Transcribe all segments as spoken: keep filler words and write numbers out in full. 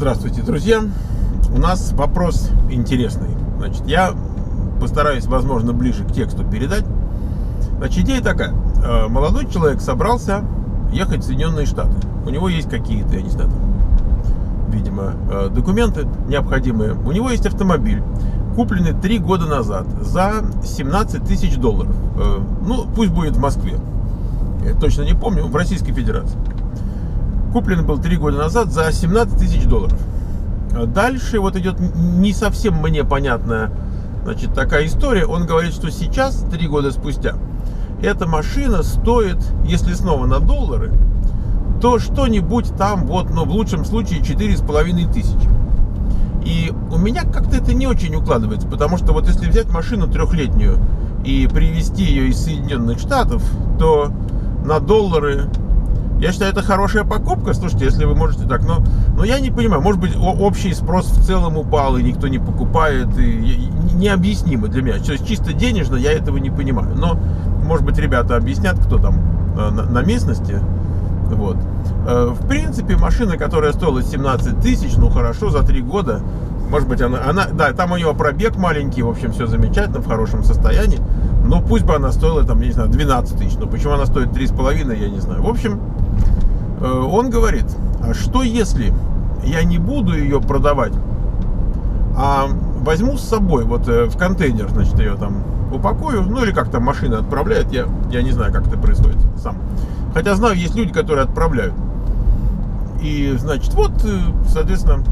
Здравствуйте, друзья! У нас вопрос интересный. Значит, я постараюсь, возможно, ближе к тексту передать. Значит, идея такая. Молодой человек собрался ехать в Соединенные Штаты. У него есть какие-то, я не знаю, видимо, документы необходимые. У него есть автомобиль, купленный три года назад за семнадцать тысяч долларов. Ну, пусть будет в Москве. Я точно не помню, в Российской Федерации. Куплен был три года назад за семнадцать тысяч долларов. Дальше вот идет не совсем мне понятная, значит, такая история. Он говорит, что сейчас, три года спустя, эта машина стоит, если снова на доллары, то что-нибудь там, вот, ну, в лучшем случае, четыре с половиной тысячи. И у меня как-то это не очень укладывается, потому что вот если взять машину трехлетнюю и привезти ее из Соединенных Штатов, то на доллары... Я считаю, это хорошая покупка. Слушайте, если вы можете так, но, но я не понимаю, может быть, общий спрос в целом упал, и никто не покупает, и необъяснимо для меня. То есть чисто денежно я этого не понимаю. Но, может быть, ребята объяснят, кто там на, на местности. Вот. В принципе, машина, которая стоила семнадцать тысяч, ну хорошо, за три года, может быть, она, она, да, там у него пробег маленький, в общем, все замечательно, в хорошем состоянии. Но пусть бы она стоила, там, я не знаю, двенадцать тысяч. Но почему она стоит три с половиной, я не знаю. В общем, он говорит, а что если я не буду ее продавать, а возьму с собой вот в контейнер, значит, ее там упакую, ну или как там машина отправляет, я, я не знаю, как это происходит сам. Хотя знаю, есть люди, которые отправляют. И, значит, вот, соответственно,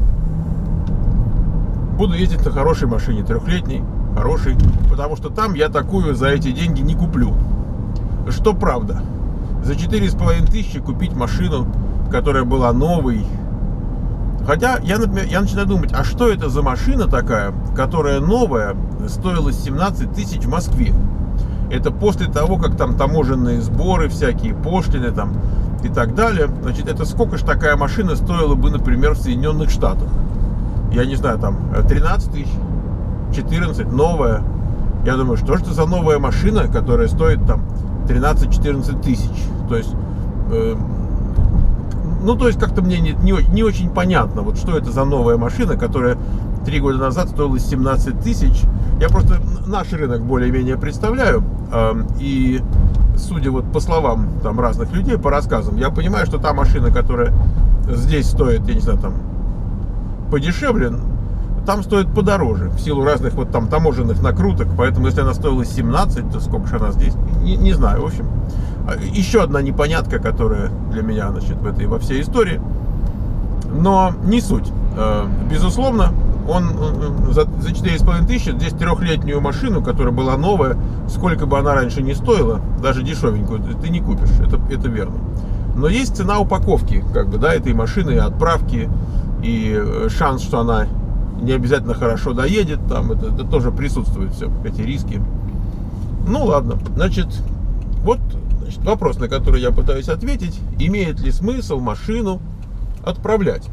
буду ездить на хорошей машине, трехлетней, хорошей, потому что там я такую за эти деньги не куплю. Что правда. За четыре с половиной тысячи купить машину, которая была новой. Хотя я, например, я начинаю думать, а что это за машина такая, которая новая, стоила семнадцать тысяч в Москве? Это после того, как там таможенные сборы, всякие пошлины там и так далее. Значит, это сколько ж такая машина стоила бы, например, в Соединенных Штатах? Я не знаю, там тринадцать тысяч, четырнадцать, новая. Я думаю, что же это за новая машина, которая стоит там тринадцать-четырнадцать тысяч. То есть, э, ну, то есть, как-то мне не, не, не очень понятно, вот что это за новая машина, которая три года назад стоила семнадцать тысяч. Я просто наш рынок более-менее представляю. Э, и, судя вот по словам там разных людей, по рассказам, я понимаю, что та машина, которая здесь стоит, я не знаю, там, подешевле, там стоит подороже, в силу разных вот там таможенных накруток. Поэтому, если она стоила семнадцать, то сколько же она здесь? Не, не знаю, в общем. Еще одна непонятка, которая для меня, значит, в этой, во всей истории. Но не суть. Безусловно, он за, за четыре с половиной тысячи, здесь трехлетнюю машину, которая была новая, сколько бы она раньше не стоила, даже дешевенькую, ты не купишь, это, это верно. Но есть цена упаковки, как бы, да, этой машины, отправки, и шанс, что она не обязательно хорошо доедет, там это, это тоже присутствует, все, эти риски. Ну ладно, значит, вот, значит, вопрос, на который я пытаюсь ответить: имеет ли смысл машину отправлять?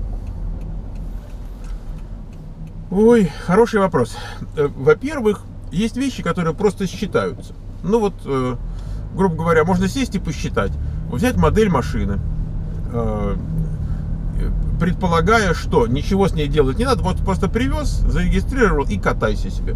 Ой, хороший вопрос. Во-первых, есть вещи, которые просто считаются. Ну вот, э, грубо говоря, можно сесть и посчитать, взять модель машины, э, предполагая, что ничего с ней делать не надо, вот просто привез, зарегистрировал и катайся себе.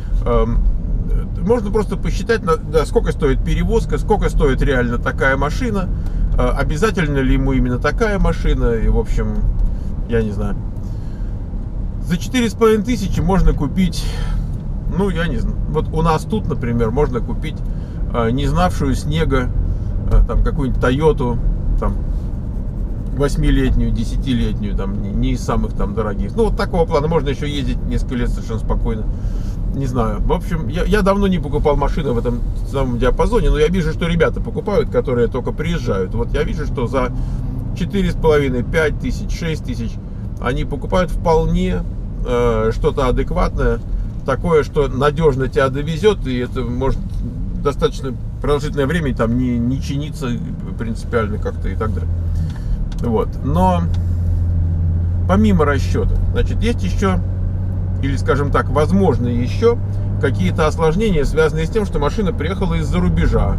Можно просто посчитать, да, сколько стоит перевозка, сколько стоит реально такая машина, обязательно ли ему именно такая машина, и, в общем, я не знаю. За четыре с половиной тысячи можно купить, ну, я не знаю, вот у нас тут, например, можно купить не знавшую снега, там, какую-нибудь Тойоту, там, восьмилетнюю, десятилетнюю, там, не, не из самых там дорогих. Ну, вот такого плана. Можно еще ездить несколько лет совершенно спокойно. Не знаю. В общем, я, я давно не покупал машины в этом самом диапазоне, но я вижу, что ребята покупают, которые только приезжают. Вот я вижу, что за четыре с половиной, пять тысяч, шесть тысяч они покупают вполне э, что-то адекватное, такое, что надежно тебя довезет, и это может достаточно продолжительное время там не, не чиниться принципиально как-то и так далее. Вот. Но помимо расчета, значит, есть еще, или, скажем так, возможно еще какие-то осложнения, связанные с тем, что машина приехала из-за рубежа,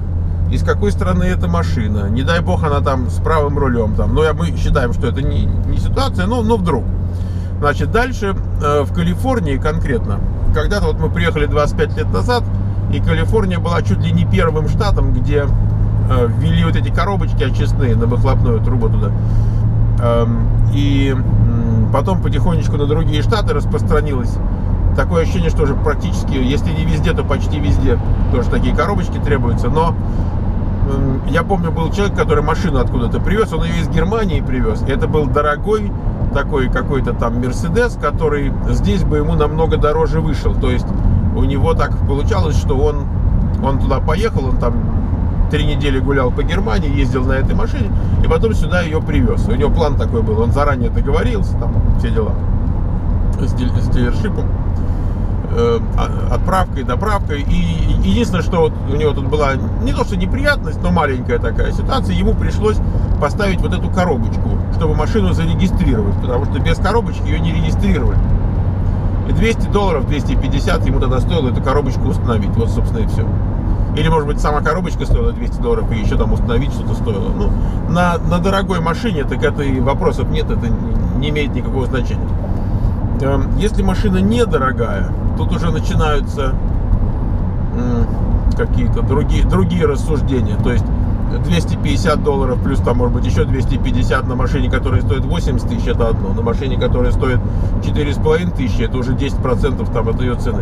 из какой страны эта машина, не дай бог она там с правым рулем, там, но мы считаем, что это не, не ситуация, но, но вдруг. Значит, дальше э, в Калифорнии конкретно, когда-то вот мы приехали двадцать пять лет назад, и Калифорния была чуть ли не первым штатом, где э, ввели вот эти коробочки очистные на выхлопную трубу туда. Эм, и э, потом потихонечку на другие штаты распространилось. Такое ощущение, что уже практически, если не везде, то почти везде тоже такие коробочки требуются. Но э, я помню, был человек, который машину откуда-то привез, он ее из Германии привез. И это был дорогой такой какой-то там Мерседес, который здесь бы ему намного дороже вышел. То есть у него так получалось, что он, он туда поехал, он там три недели гулял по Германии, ездил на этой машине, и потом сюда ее привез. У него план такой был, он заранее договорился, там все дела с, дил, с дилершипом, э, отправкой, доправкой. И единственное, что вот у него тут была не то что неприятность, но маленькая такая ситуация, ему пришлось поставить вот эту коробочку, чтобы машину зарегистрировать, потому что без коробочки ее не регистрировали. И двести долларов, двести пятьдесят ему тогда стоило эту коробочку установить. Вот, собственно, и все. Или, может быть, сама коробочка стоила двести долларов, и еще там установить что-то стоило. Ну, на, на дорогой машине, так это и вопросов нет, это не, не имеет никакого значения. Если машина недорогая, тут уже начинаются какие-то другие, другие рассуждения. То есть двести пятьдесят долларов плюс там может быть еще двести пятьдесят на машине, которая стоит восемьдесят тысяч, это одно. На машине, которая стоит четыре с половиной тысячи, это уже десять процентов там от ее цены.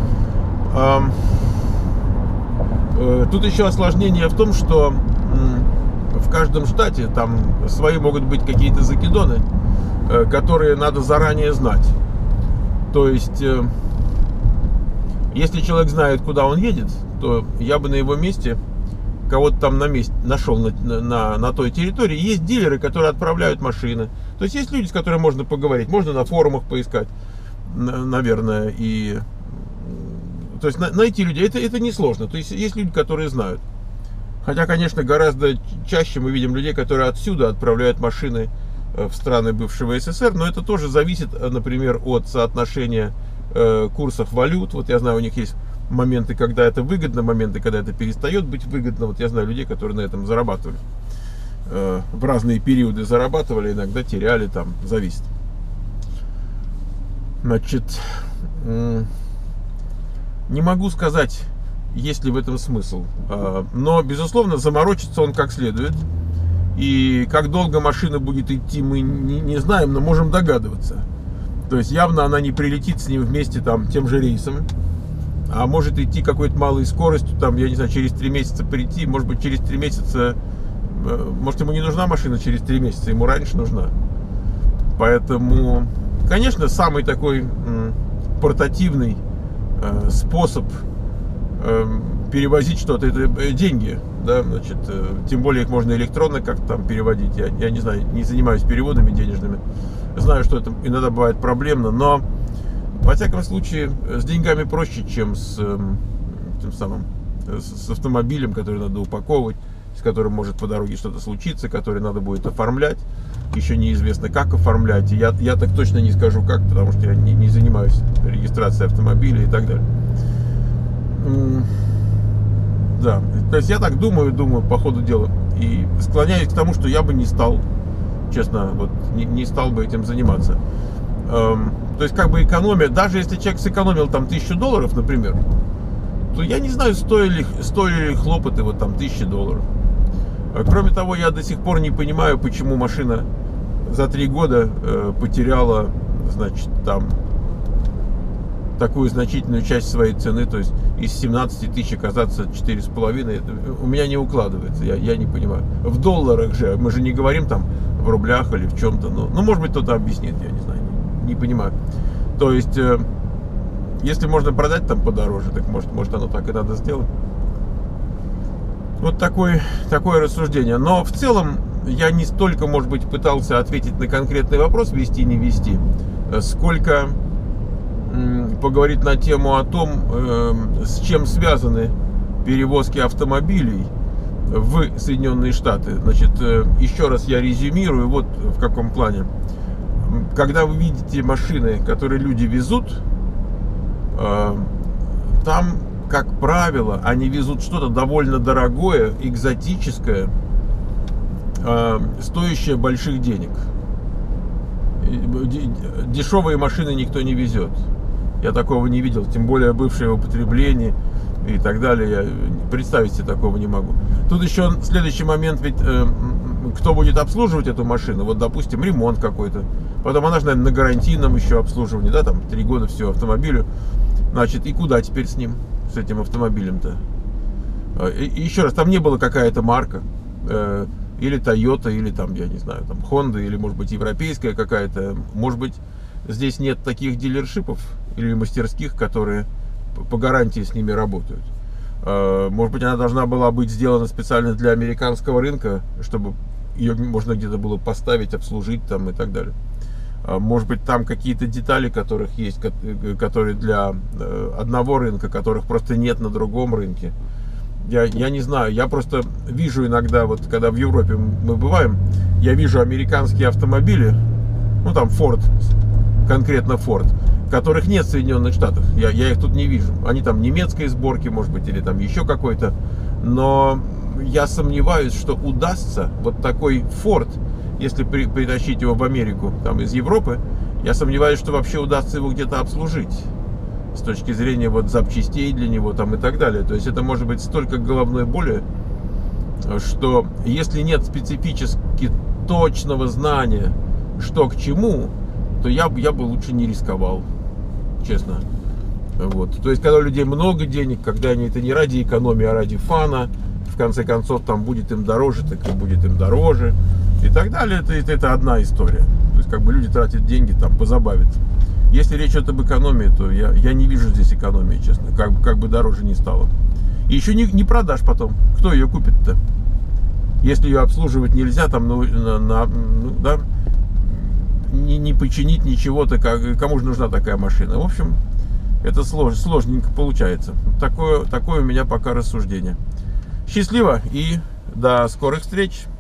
Тут еще осложнение в том, что в каждом штате там свои могут быть какие-то закидоны, которые надо заранее знать. То есть, если человек знает, куда он едет, то я бы на его месте кого-то там на месте нашел на, на, на той территории. Есть дилеры, которые отправляют машины. То есть есть люди, с которыми можно поговорить. Можно на форумах поискать, наверное. И, то есть найти людей, это, это несложно. То есть есть люди, которые знают. Хотя, конечно, гораздо чаще мы видим людей, которые отсюда отправляют машины в страны бывшего СССР. Но это тоже зависит, например, от соотношения курсов валют. Вот я знаю, у них есть моменты, когда это выгодно, моменты, когда это перестает быть выгодно. Вот я знаю людей, которые на этом зарабатывали. Э, в разные периоды зарабатывали, иногда теряли, там, зависит. Значит, э, не могу сказать, есть ли в этом смысл. Э, но, безусловно, заморочится он как следует. И как долго машина будет идти, мы не, не знаем, но можем догадываться. То есть, явно она не прилетит с ним вместе там, тем же рейсом. А может идти какой-то малой скоростью, там, я не знаю, через три месяца прийти, может быть, через три месяца, может, ему не нужна машина через три месяца, ему раньше нужна. Поэтому, конечно, самый такой м, портативный э, способ э, перевозить что-то, это деньги, да, значит, э, тем более их можно электронно как-то там переводить, я, я не знаю, не занимаюсь переводами денежными, знаю, что это иногда бывает проблемно, но во всяком случае, с деньгами проще, чем с, тем самым, с автомобилем, который надо упаковывать, с которым может по дороге что-то случиться, который надо будет оформлять. Еще неизвестно, как оформлять. И я, я так точно не скажу, как, потому что я не, не занимаюсь регистрацией автомобиля и так далее. Да, то есть я так думаю, думаю по ходу дела. И склоняюсь к тому, что я бы не стал, честно, вот, не, не стал бы этим заниматься. То есть, как бы экономия, даже если человек сэкономил там тысячу долларов, например, то я не знаю, стоили, стоили ли хлопоты вот там тысячи долларов. Кроме того, я до сих пор не понимаю, почему машина за три года э, потеряла, значит, там такую значительную часть своей цены, то есть из семнадцати тысяч оказаться четыре с половиной, у меня не укладывается, я, я не понимаю. В долларах же, мы же не говорим там в рублях или в чем-то, ну, ну может быть, кто-то объяснит, я не знаю. Не понимаю. То есть, э, если можно продать там подороже, так может, может оно так и надо сделать. Вот такое, такое рассуждение. Но в целом я не столько, может быть, пытался ответить на конкретный вопрос, вести, не вести, сколько э, поговорить на тему о том, э, с чем связаны перевозки автомобилей в Соединенные Штаты. Значит, э, еще раз я резюмирую, вот в каком плане. Когда вы видите машины, которые люди везут, там как правило, они везут что-то довольно дорогое, экзотическое, э, стоящее больших денег. Дешевые машины никто не везет. Я такого не видел, тем более бывшее в употреблении и так далее. Я представить себе такого не могу. Тут еще следующий момент, ведь э, кто будет обслуживать эту машину? Вот, допустим, ремонт какой-то. Потом она же, наверное, на гарантийном еще обслуживании, да, там три года все автомобилю. Значит, и куда теперь с ним, с этим автомобилем-то? И, и еще раз, там не было какая-то марка, э, или Toyota, или там, я не знаю, там Honda, или, может быть, европейская какая-то. Может быть, здесь нет таких дилершипов или мастерских, которые по гарантии с ними работают. Может быть, она должна была быть сделана специально для американского рынка, чтобы ее можно где-то было поставить, обслужить там и так далее. Может быть, там какие-то детали, которых есть, которые для одного рынка, которых просто нет на другом рынке. Я, я не знаю, я просто вижу иногда, вот когда в Европе мы бываем, я вижу американские автомобили, ну там Ford, конкретно Ford, которых нет в Соединенных Штатах. Я, я их тут не вижу. Они там немецкой сборки, может быть, или там еще какой-то. Но я сомневаюсь, что удастся вот такой Ford, если при, притащить его в Америку, там из Европы, я сомневаюсь, что вообще удастся его где-то обслужить с точки зрения вот запчастей для него там и так далее. То есть это может быть столько головной боли, что если нет специфически точного знания, что к чему, то я, я бы лучше не рисковал, честно. Вот. То есть, когда у людей много денег, когда они это не ради экономии, а ради фана, в конце концов, там будет им дороже, так и будет им дороже, и так далее, это, это, это одна история. То есть, как бы люди тратят деньги, там, позабавиться. Если речь идет об экономии, то я, я не вижу здесь экономии, честно, как, как бы дороже не стало. И еще не, не продашь потом. Кто ее купит-то? Если ее обслуживать нельзя, там, ну, на, на, ну да, не, не починить ничего-то, кому же нужна такая машина? В общем, это слож, сложненько получается. Такое, такое у меня пока рассуждение. Счастливо и до скорых встреч!